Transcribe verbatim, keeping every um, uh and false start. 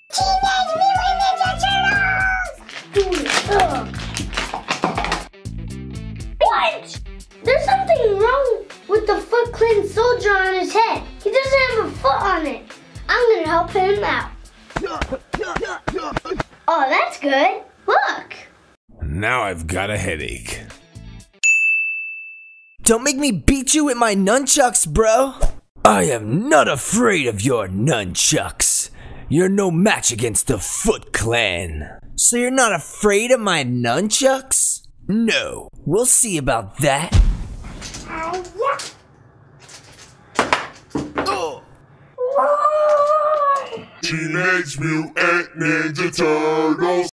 Teenage Mutant Ninja Turtles! What? There's something wrong with the Foot Clan soldier on his head. He doesn't have a foot on it. I'm gonna help him out. Oh, that's good. Look. Now I've got a headache. Don't make me beat you with my nunchucks, bro. I am not afraid of your nunchucks. You're no match against the Foot Clan. So you're not afraid of my nunchucks? No, we'll see about that. Uh, yeah. Oh. Teenage Mutant Ninja Turtles.